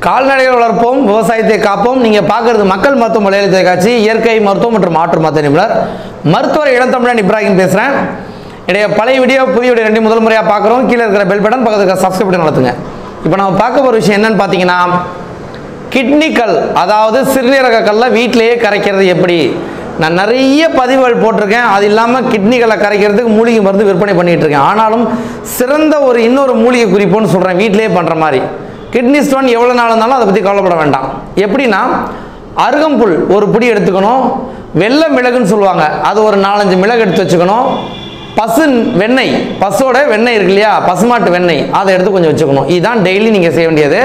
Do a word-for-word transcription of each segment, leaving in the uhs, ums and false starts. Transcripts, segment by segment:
கால்நடைகள் வளர்ப்போம், விவசாயத்தை காப்போம். நீங்க பார்க்கிறது மக்கள் மருத்துவம் மலையாள தொலைக்காட்சி, இயற்கை மருத்துவம் மற்றும் மாற்று மருத்துவ நிபுணர் மருத்துவர் இளந்தமிழன் இப்ராஹிம் பேசுறேன். இடைய பழைய வீடியோ புதிய வீடியோ ரெண்டு முதல் முறையாக பார்க்குறோம். கீழே இருக்கிற பெல் பட்டன் பக்கத்தில் இருக்கிற சப்ஸ்கிரைப் பட்டன் நடத்துங்க. இப்போ நம்ம பார்க்க போகிற விஷயம் என்னன்னு பார்த்தீங்கன்னா, கிட்னிக்கல் அதாவது சிறுநீரக கல்லை வீட்டிலேயே கரைக்கிறது எப்படி. நான் நிறைய பதிவுகள் போட்டிருக்கேன். அது இல்லாமல் கிட்னிகளை கரைக்கிறதுக்கு மூலிகை மருந்து விற்பனை பண்ணிட்டு இருக்கேன். ஆனாலும் சிறந்த ஒரு இன்னொரு மூலிகை குறிப்புன்னு சொல்கிறேன், வீட்டிலேயே பண்ணுற மாதிரி. கிட்னி ஸ்டோன் எவ்வளோ நாள் இருந்தாலும் அதை பற்றி கவலைப்பட வேண்டாம். எப்படின்னா, அருகம்புல் ஒரு பிடி எடுத்துக்கணும், வெள்ளை மிளகுன்னு சொல்லுவாங்க, அது ஒரு நாலஞ்சு மிளகு எடுத்து வச்சுக்கணும், பசு வெண்ணெய், பசுவோட வெண்ணெய் இருக்கு இல்லையா, பசுமாட்டு வெண்ணெய், அதை எடுத்து கொஞ்சம் வச்சுக்கணும். இதுதான் டெய்லி நீங்கள் செய்ய வேண்டியது.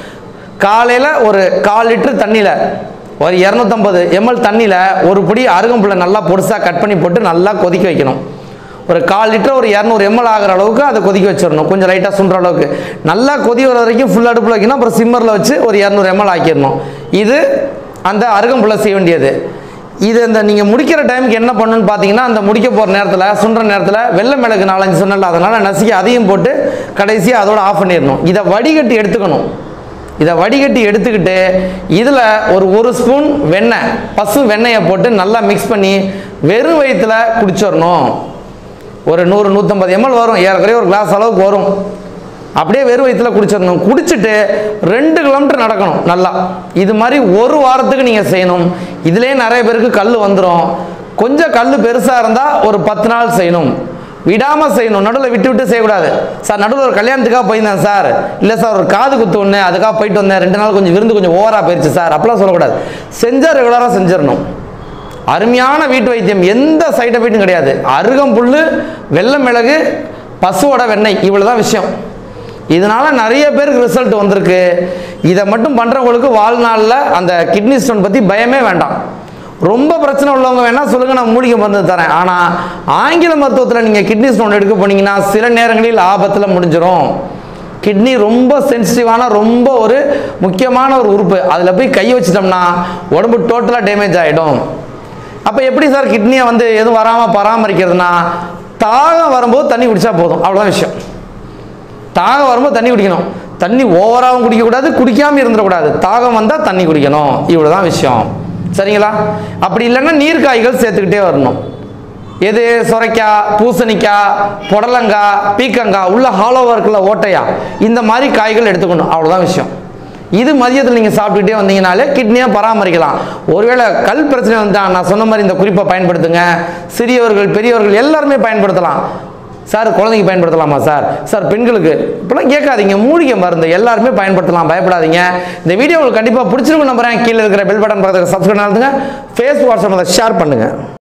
காலையில் ஒரு கால் லிட்டர் தண்ணியில் ஒரு இரநூத்தம்பது எம்எல் தண்ணியில் ஒரு பிடி அருகம்புல்லை நல்லா பொடிசாக கட் பண்ணி போட்டு நல்லா கொதிக்க வைக்கணும். ஒரு கால் லிட்டர் ஒரு இரநூறு எம்எல் ஆகிற அளவுக்கு அதை கொதிக்க வச்சிடணும். கொஞ்சம் லைட்டாக சுண்டுற அளவுக்கு நல்லா கொதி வர வரைக்கும் ஃபுல் அடுப்பில் வைக்கணும். அப்புறம் சிம்மரில் வச்சு ஒரு இரநூறு எம்எல் ஆக்கிடணும். இது அந்த அருகம்புல்லை செய்ய வேண்டியது. இது இந்த நீங்கள் முடிக்கிற டைமுக்கு என்ன பண்ணணும்னு பார்த்தீங்கன்னா, அந்த முடிக்க போகிற நேரத்தில் சுண்டுற நேரத்தில் வெள்ளை மிளகு நாலஞ்சு சொன்னல, அதனால் நசுக்கி அதையும் போட்டு கடைசியாக அதோட ஆஃப் பண்ணிடணும். இதை வடிகட்டி எடுத்துக்கணும். இதை வடிகட்டி எடுத்துக்கிட்டு இதில் ஒரு ஒரு ஸ்பூன் வெண்ணெய், பசு வெண்ணெயை போட்டு நல்லா மிக்ஸ் பண்ணி வெறும் வயிற்றுல குடிச்சிடணும். ஒரு நூறு நூற்றம்பது எம்எல் வரும், ஏற்கனவே ஒரு கிளாஸ் அளவுக்கு வரும். அப்படியே வெறும் வயிற்றுல குடிச்சிடணும். குடிச்சிட்டு ரெண்டு கிலோமீட்டர் நடக்கணும் நல்லா. இது மாதிரி ஒரு வாரத்துக்கு நீங்கள் செய்யணும். இதுலேயே நிறைய பேருக்கு கல் வந்துடும். கொஞ்சம் கல் பெருசாக இருந்தால் ஒரு பத்து நாள் செய்யணும். விடாமல் செய்யணும், நடுவில் விட்டு விட்டு செய்யக்கூடாது. சார் நடுவில் ஒரு கல்யாணத்துக்காக போயிருந்தேன் சார், இல்லை சார் ஒரு காது குத்து ஒன்று அதுக்காக போயிட்டு வந்தேன், ரெண்டு நாள் கொஞ்சம் விருந்து கொஞ்சம் ஓவராக போயிடுச்சு சார், அப்படிலாம் சொல்லக்கூடாது. செஞ்சால் ரெகுலராக செஞ்சிடணும். அருமையான வீட்டு வைத்தியம், எந்த சைட் எஃபெக்டும் கிடையாது. அருகம்புல், வெள்ளை மிளகு, பசுவோட வெண்ணெய், இவ்வளோதான் விஷயம். இதனால நிறைய பேருக்கு ரிசல்ட் வந்திருக்கு. இதை மட்டும் பண்ணுறவங்களுக்கு வாழ்நாளில் அந்த கிட்னி ஸ்டோன் பற்றி பயமே வேண்டாம். ரொம்ப பிரச்சனை உள்ளவங்க வேணால் சொல்லுங்கள், நான் மூலிகை மருந்து தரேன். ஆனால் ஆங்கில மருத்துவத்தில் நீங்கள் கிட்னி ஸ்டோன் எடுக்க போனீங்கன்னா சில நேரங்களில் ஆபத்தில் முடிஞ்சிடும். கிட்னி ரொம்ப சென்சிட்டிவான, ரொம்ப ஒரு முக்கியமான ஒரு உறுப்பு. அதில் போய் கை வச்சிட்டோம்னா உடம்பு டோட்டலாக டேமேஜ் ஆகிடும். அப்போ எப்படி சார் கிட்னியை வந்து எதுவும் வராமல் பராமரிக்கிறதுனா, தாகம் வரும்போது தண்ணி குடித்தா போதும், அவ்வளோதான் விஷயம். தாகம் வரும்போது தண்ணி குடிக்கணும். தண்ணி ஓவராகவும் குடிக்கக்கூடாது, குடிக்காமல் இருந்துடக்கூடாது. தாகம் வந்தால் தண்ணி குடிக்கணும், இவ்வளோதான் விஷயம். சரிங்களா? அப்படி இல்லைன்னா நீர்க்காய்கள் சேர்த்துக்கிட்டே வரணும். எது? சொரைக்காய், பூசணிக்காய், புடலங்காய், பீக்கங்காய், உள்ள ஹாலோவாக இருக்குல்ல ஓட்டையா, இந்த மாதிரி காய்கள் எடுத்துக்கணும், அவ்வளோதான் விஷயம். இது மதியத்தில் நீங்கள் சாப்பிட்டுக்கிட்டே வந்தீங்கனாலே கிட்னியாக பராமரிக்கலாம். ஒருவேளை கல் பிரச்சனை வந்தால் நான் சொன்ன மாதிரி இந்த குறிப்பை பயன்படுத்துங்க. சிறியவர்கள் பெரியவர்கள் எல்லாருமே பயன்படுத்தலாம். சார் குழந்தைங்க பயன்படுத்தலாமா சார்? சார் பெண்களுக்கு இப்போலாம் கேட்காதீங்க, மூலிகை மருந்து எல்லாருமே பயன்படுத்தலாம், பயப்படாதீங்க. இந்த வீடியோ உங்களுக்கு கண்டிப்பாக பிடிச்சிருக்கும் நம்புறேன். கீழே இருக்கிற பெல் பட்டன் பக்கத்தில் சப்ஸ்கிரைப் பண்ணுங்க. ஃபேஸ்புக் வாட்ஸ்அப்பில் ஷேர் பண்ணுங்கள்.